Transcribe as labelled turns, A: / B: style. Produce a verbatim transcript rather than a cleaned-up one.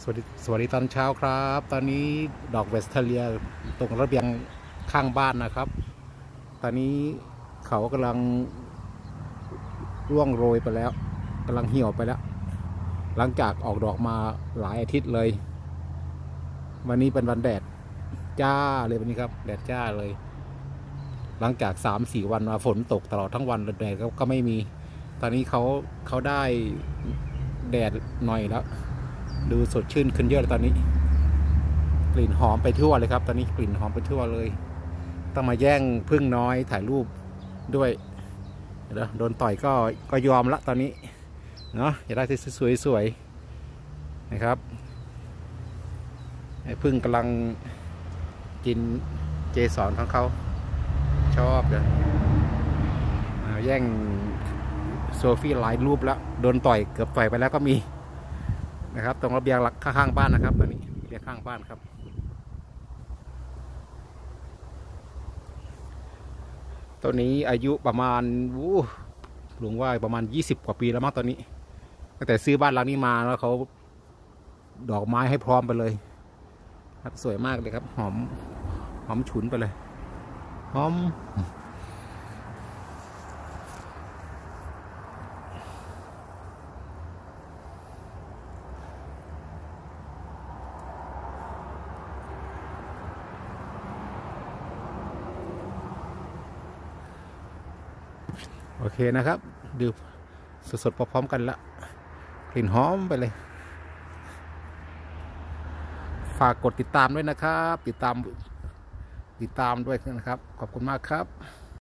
A: สวัสดีสวัสดีตอนเช้าครับตอนนี้ดอกเวสเทเลียตรงระเบียงข้างบ้านนะครับตอนนี้เขากำลังร่วงโรยไปแล้วกำลังเหี่ยวไปแล้วหลังจากออกดอกมาหลายอาทิตย์เลยวันนี้เป็นวันแดดจ้าเลยวันนี้ครับแดดจ้าเลยหลังจากสามสี่วันมาฝนตกตลอดทั้งวันแดดก็ไม่มีตอนนี้เขาเขาได้แดดหน่อยแล้วดูสดชื่นขึ้นเยอะเลยตอนนี้กลิ่นหอมไปทั่วเลยครับตอนนี้กลิ่นหอมไปทั่วเลยต้องมาแย่งพึ่งน้อยถ่ายรูปด้วยเดี๋ยวโดนต่อยก็ก็ยอมละตอนนี้เนาะอยากได้สวยๆนะครับไอ้พึ่งกำลังกินเกสรของเขาชอบเลยแย่งโซฟี่หลายรูปแล้วโดนต่อยเกือบต่อยไปแล้วก็มีนะครับตรงระเบียงหลักข้างๆบ้านนะครับตอนนี้ระเบียงข้างบ้านครับต้นนี้อายุประมาณวู้หลวงว่าประมาณยี่สิบกว่าปีแล้วมั้งตอนนี้ตั้งแต่ซื้อบ้านหลังนี้มาแล้วเขาดอกไม้ให้พร้อมไปเลยครับสวยมากเลยครับหอมหอมฉุนไปเลยหอมโอเคนะครับดูสดๆพร้อมๆกันละกลิ่นหอมไปเลยฝากกดติดตามด้วยนะครับติดตามติดตามด้วยนะครับขอบคุณมากครับ